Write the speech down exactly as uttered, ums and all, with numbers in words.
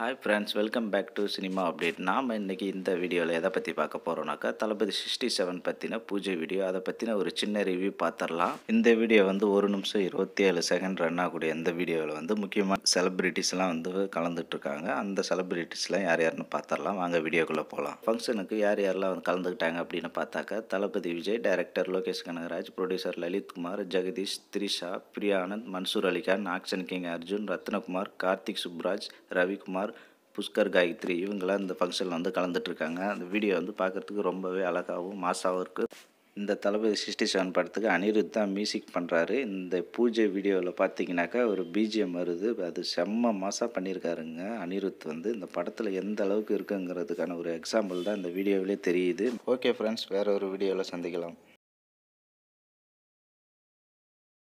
Hi friends, welcome back to cinema update. நாம் இன்றைக்கி இந்த வீடியோவில் எதை பற்றி பார்க்க போகிறோம்னாக்கா, தளபதி சிக்ஸ்டி செவன் பற்றின பூஜை வீடியோ. அதை பற்றின ஒரு சின்ன ரிவ்யூ பார்த்துடலாம். இந்த வீடியோ வந்து ஒரு நிமிஷம் இருபத்தி ஏழு செகண்ட் ரன் ஆகக்கூடிய இந்த வீடியோவில் வந்து முக்கியமான செலிப்ரிட்டிஸ்லாம் வந்து கலந்துட்டுருக்காங்க. அந்த செலிப்ரிட்டிஸ்லாம் யார் யாருன்னு பார்த்துடலாம். வாங்க வீடியோக்குள்ளே போகலாம். ஃபங்க்ஷனுக்கு யார் யாரெல்லாம் வந்து கலந்துக்கிட்டாங்க அப்படின்னு பார்த்தாக்கா, Thalapathy Vijay, director Lokesh Kanagaraj, producer Lalithkumar, Jagadish, Trisha, Priya Anand, Mansoor Alikhan, action king Arjun, Ratnakumar, Karthik Subbaraj, Ravikumar, Pushkar Gayathri இவங்களாம் இந்த ஃபங்க்ஷனில் வந்து கலந்துட்டுருக்காங்க. அந்த வீடியோ வந்து பார்க்குறதுக்கு ரொம்பவே அழகாகவும் மாசாகவும் இருக்குது. இந்த தளபதி சிக்ஸ்டி செவன் படத்துக்கு அனிருத் தான் மியூசிக் பண்ணுறாரு. இந்த பூஜை வீடியோவில் பார்த்தீங்கன்னாக்கா ஒரு பிஜிஎம் வருது. அது செம்ம மாசாக பண்ணியிருக்காருங்க அனிருத். வந்து இந்த படத்தில் எந்த அளவுக்கு இருக்குங்கிறதுக்கான ஒரு எக்ஸாம்பிள் தான் இந்த வீடியோவிலே தெரியுது. ஓகே ஃப்ரெண்ட்ஸ், வேறு ஒரு வீடியோவில் சந்திக்கலாம்.